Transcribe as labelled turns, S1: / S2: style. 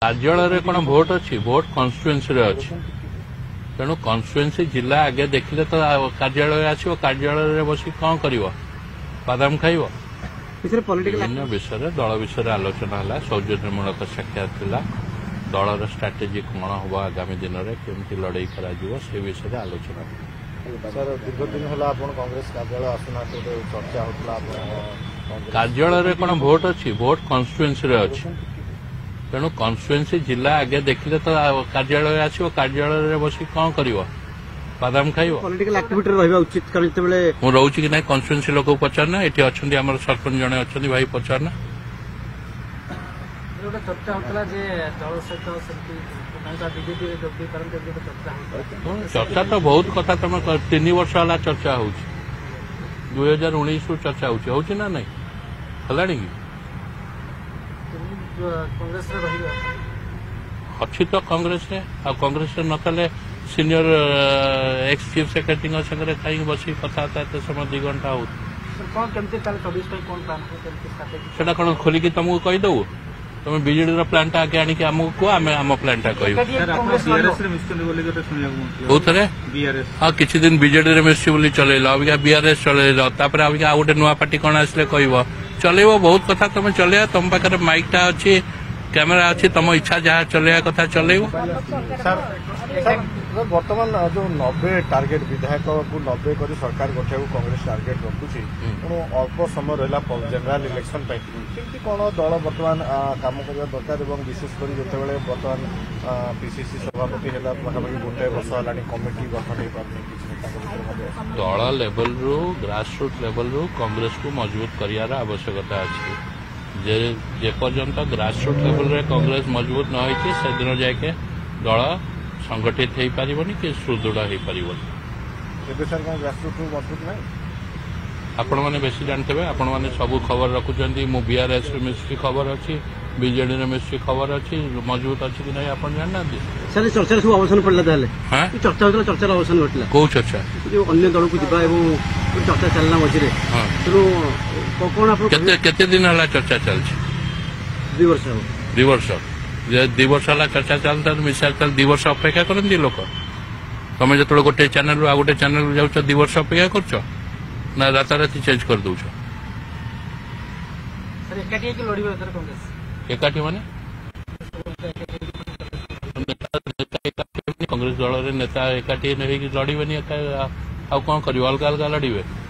S1: कार्यालय कौन भोट अच्छी भोट कन्स्टिट्युएन्सी अच्छी तेणु कन्स्टिट्युएन्सी जिला आगे देखिले तो कार्यालय आसो कार्यालय बस कौन कर बादाम खाइब विभिन्न विषय दल विषय आलोचना है सौजन्यमूलक साक्षात थिला दलर स्ट्राटेजी कौन हम आगामी दिन में केमती लड़ई कर विषय आलोचना
S2: सर दीर्घ दिन है कांग्रेस कार्यालय आसुना चर्चा होता
S1: कार्यालय कौन भोट अच्छी भोट कन्स्टिट्युएन्सी अच्छी तेणु कन्स्टिट्युएन्सी जिला आगे देखिले तो कार्यालय आसो कार्यालय बस कौन कर बादाम खाइब
S2: पॉलिटिकल एक्टिविटी रहा उचित कारण
S1: रोचे कि ना कन्स्टिट्युएन्सी लोक पचारना ये अच्छा आम सरपंच जड़े अच्छा भाई पचारना चर्चा तो बहुत कथा तुम 3 वर्ष है चर्चा हो 2019 रु चर्चा हो ना नहीं है कि अच्छी तो कांग्रेस कांग्रेस नकले senior ex chief secretary Sagar कहीं बस कथबार्ता एत समय 2 घंटा हो कौन खोलिकी तुमको कहीदेव तुम विजेडी प्लांटा आगे आणिक आमको कह आम प्लांटा कह हाँ किसी दिन विजेडी मिसी बोली चल अबिका बीआरएस चल अबिका आ गए नुआ पार्टी कौन आसले कह चल बहुत कथा तुम चल तुम पाखे माइकटा अच्छी कैमेरा अच्छी तुम इच्छा जहाँ चलवा कथा चल
S2: बर्तमान जो 90 टार्गेट विधायक को 90 कर सरकार गठिया कांग्रेस टार्गेट रखुची तेणु अल्प समय रहा जनरल इलेक्शन केमती कौन दल बर्तमान काम करने दरकार और विशेषकर जिते बर्तमान पीसीसी सभापति है पाखापाखि गोटे वर्ष है कमिटी गठन हो पारे
S1: दल लेवल रु ग्रासरूट लेवल रु कांग्रेस को मजबूत करार आवश्यकता अच्छी जेपर्यंत ग्रासरूट लेवल रे कांग्रेस मजबूत न होती से दिन जाके दल संगठित हो पारबनी कि सुदृढ़ हो पारबनी
S2: मजबूत नहीं
S1: आपण मैंने बेसी जानते आपण मैंने सब खबर रखुंट मु बीआरएस मिस्ट्री खबर अच्छी बीजेडी मिस्ट्री खबर अच्छी मजबूत अच्छी कि नहीं आप जानना
S2: सर चर्चा सब अवसान पड़ा हाँ चर्चा होता चर्चा अवसान घटला
S1: कौ चर्चा
S2: अन्य दल को जा चर्चा चलना मझे
S1: तेणु केते दिन है चर्चा चलती
S2: 2 वर्ष
S1: 2 वर्ष 2 वर्ष है चर्चा चलता मिसाल 2 वर्ष अपेक्षा करती लोक तुम जो गोटे चैनल रु आ गोटे चैनल रु जाऊँ 2 वर्ष अपेक्षा कर ना राताराति चेंज कर दौ एकाठी माने कांग्रेस दल नेता एकाठी लड़े आ कौन कर अलग अलग लड़े